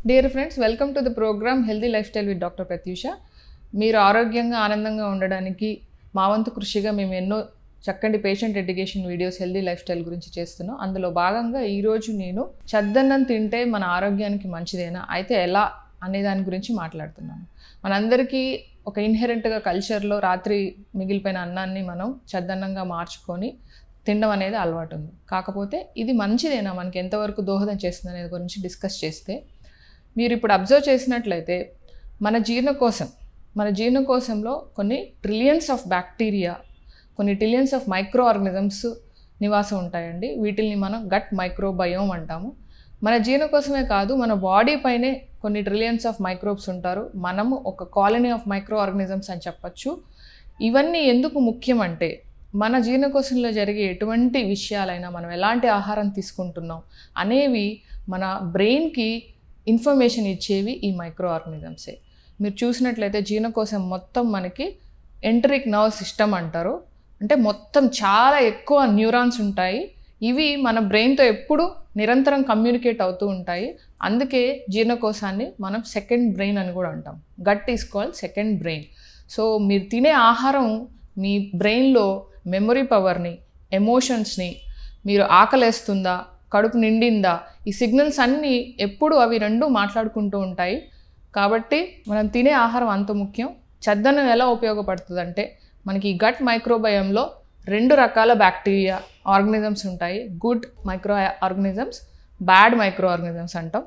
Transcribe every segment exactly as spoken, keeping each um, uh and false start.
Dear friends, welcome to the program Healthy Lifestyle with Doctor Prathusha. మీరు ఆరోగ్యంగా ఆనందంగా ఉండడానికి మా వంతు కృషిగా మేము ఎన్నో చక్కటి patient education videos healthy lifestyle గురించి చేస్తున్నాం. అందులో భాగంగా ఈరోజు నేను చద్దన్నం తింటే మన ఆరోగ్యానికి మంచిదేనా, అయితే ఎలా అనే దాని గురించి మాట్లాడుతున్నాను. మనందరికీ ఒక ఇన్హెరెంట్గా కల్చర్లో రాత్రి మిగిలిపోయిన అన్నాన్ని మనం చద్దన్నంగా మార్చుకొని తినడం అనేది అలవాటు ఉంది. కాకపోతే ఇది మంచిదేనా, మనకి ఎంతవరకు దోహదం చేస్తుంది అనేది గురించి డిస్కస్ చేస్తే, మీరు ఇప్పుడు అబ్జర్వ్ చేసినట్లయితే మన జీర్ణకోశం మన జీర్ణకోశంలో కొన్ని ట్రిలియన్స్ ఆఫ్ బ్యాక్టీరియా, కొన్ని ట్రిలియన్స్ ఆఫ్ మైక్రో ఆర్గానిజమ్స్ నివాసం ఉంటాయండి. వీటిని మనం గట్ మైక్రోబయోమ్ అంటాము. మన జీర్ణకోశమే కాదు, మన బాడీ పైనే కొన్ని ట్రిలియన్స్ ఆఫ్ మైక్రోబ్స్ ఉంటారు. మనము ఒక కాలనీ ఆఫ్ మైక్రో ఆర్గానిజమ్స్ అని చెప్పచ్చు. ఇవన్నీ ఎందుకు ముఖ్యమంటే, మన జీర్ణకోశంలో జరిగే ఎటువంటి విషయాలైనా, మనం ఎలాంటి ఆహారం తీసుకుంటున్నాం అనేవి మన బ్రెయిన్కి ఇన్ఫర్మేషన్ ఇచ్చేవి ఈ మైక్రో ఆర్గానిజమ్సే. మీరు చూసినట్లయితే జీర్ణకోశం మొత్తం మనకి ఎంటరిక్ నర్వ్ సిస్టమ్ అంటారు. అంటే మొత్తం చాలా ఎక్కువ న్యూరాన్స్ ఉంటాయి. ఇవి మన బ్రెయిన్తో ఎప్పుడు నిరంతరం కమ్యూనికేట్ అవుతూ ఉంటాయి. అందుకే జీర్ణకోశాన్ని మనం సెకండ్ బ్రెయిన్ అని కూడా అంటాం. Gut is called second brain. So మీరు తినే ఆహారం మీ బ్రెయిన్లో మెమొరీ పవర్ని, ఎమోషన్స్ని, మీరు ఆకలేస్తుందా, కడుపు నిండిందా, ఈ సిగ్నల్స్ అన్నీ ఎప్పుడు అవి రెండు మాట్లాడుకుంటూ ఉంటాయి. కాబట్టి మనం తినే ఆహారం అంత ముఖ్యం. చద్దన్నం ఎలా ఉపయోగపడుతుందంటే, మనకి ఈ గట్ మైక్రోబయంలో రెండు రకాల బ్యాక్టీరియా ఆర్గానిజమ్స్ ఉంటాయి. Good micro organisms, bad micro organisms అంటాం.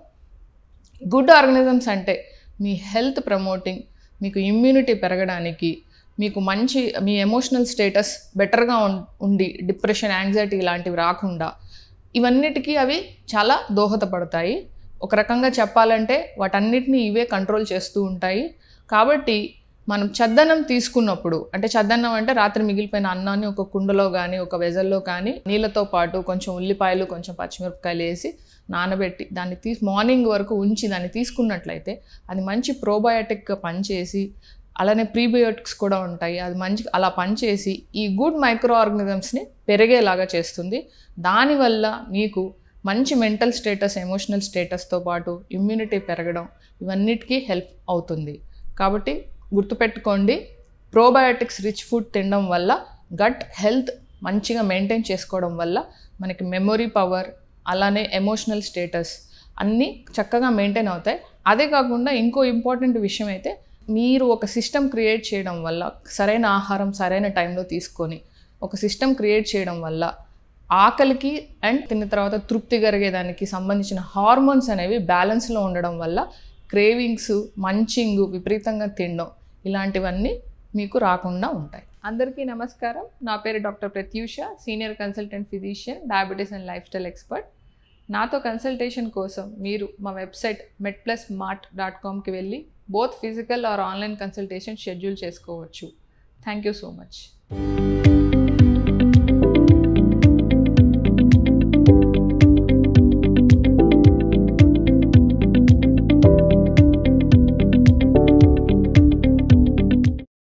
గుడ్ ఆర్గానిజమ్స్ అంటే మీ హెల్త్ ప్రమోటింగ్, మీకు ఇమ్యూనిటీ పెరగడానికి, మీకు మంచి మీ ఎమోషనల్ స్టేటస్ బెటర్గా ఉండి డిప్రెషన్, యాంగ్జైటీ ఇలాంటివి రాకుండా ఇవన్నిటికీ అవి చాలా దోహదపడతాయి. ఒక రకంగా చెప్పాలంటే వాటన్నిటిని ఇవే కంట్రోల్ చేస్తూ ఉంటాయి. కాబట్టి మనం చద్దన్నం తీసుకున్నప్పుడు, అంటే చద్దన్నం అంటే రాత్రి మిగిలిపోయిన అన్నాన్ని ఒక కుండలో కానీ ఒక వెజల్లో కానీ నీళ్ళతో పాటు కొంచెం ఉల్లిపాయలు, కొంచెం పచ్చిమిరపకాయలు వేసి నానబెట్టి దాన్ని తీసి మార్నింగ్ వరకు ఉంచి దాన్ని తీసుకున్నట్లయితే అది మంచి ప్రోబయోటిక్గా పనిచేసి, అలానే ప్రీబయోటిక్స్ కూడా ఉంటాయి, అది మంచి అలా పనిచేసి ఈ గుడ్ మైక్రో ఆర్గానిజమ్స్ని పెరిగేలాగా చేస్తుంది. దానివల్ల మీకు మంచి మెంటల్ స్టేటస్, ఎమోషనల్ స్టేటస్తో పాటు ఇమ్యూనిటీ పెరగడం ఇవన్నిటికీ హెల్ప్ అవుతుంది. కాబట్టి గుర్తుపెట్టుకోండి, ప్రోబయోటిక్స్ రిచ్ ఫుడ్ తినడం వల్ల గట్ హెల్త్ మంచిగా మెయింటైన్ చేసుకోవడం వల్ల మనకి మెమొరీ పవర్, అలానే ఎమోషనల్ స్టేటస్ అన్నీ చక్కగా మెయింటైన్ అవుతాయి. అదే కాకుండా ఇంకో ఇంపార్టెంట్ విషయం అయితే, మీరు ఒక సిస్టమ్ క్రియేట్ చేయడం వల్ల, సరైన ఆహారం సరైన టైంలో తీసుకొని ఒక సిస్టమ్ క్రియేట్ చేయడం వల్ల ఆకలికి అండ్ తిన్న తర్వాత తృప్తి కలిగేదానికి సంబంధించిన హార్మోన్స్ అనేవి బ్యాలెన్స్లో ఉండడం వల్ల క్రేవింగ్స్, మంచింగ్, విపరీతంగా తినడం ఇలాంటివన్నీ మీకు రాకుండా ఉంటాయి. అందరికీ నమస్కారం. నా పేరు doctor Pratyusha, senior consultant physician, diabetes and lifestyle expert. నాతో కన్సల్టేషన్ కోసం మీరు మా website Med Plus Mart dot కామ్కి వెళ్ళి both physical or online consultation schedule చేసుకోవచ్చు. Thank you so much.